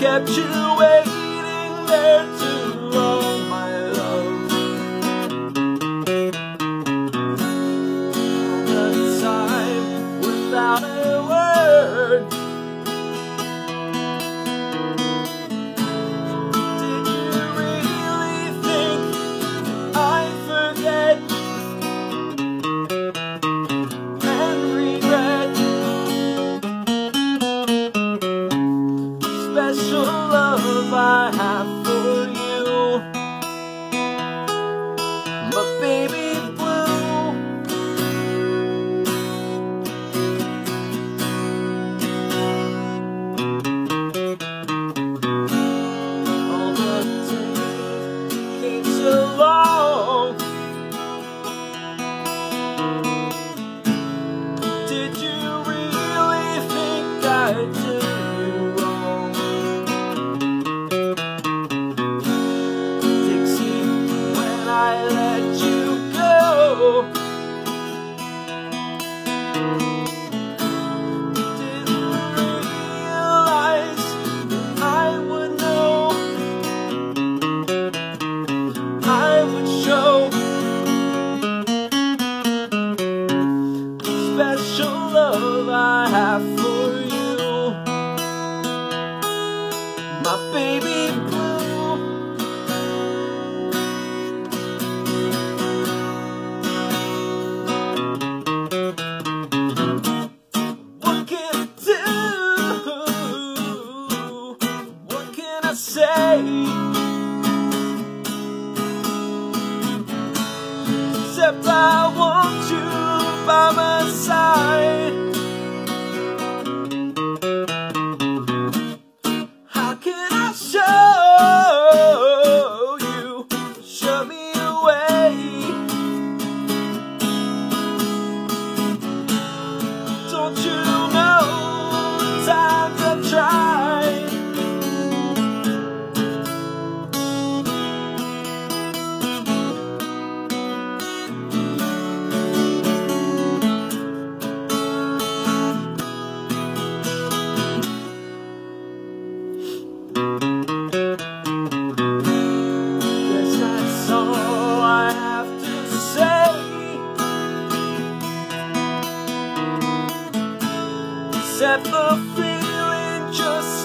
kept you waiting there too long, my love. All the time without a word. Did you really think I'd forget and regret? Special love I have for you, my baby blue. All the days came so long. Did you really think I'd do you wrong? Dixie, when I let you go, didn't realize I would know, I would show. Special love I have for you, my baby blue. What can I do? What can I say? Except I want you by my side. How can I show you, show me a way? Don't you know the times I've tried? Guess that's all I have to say. Except the feeling just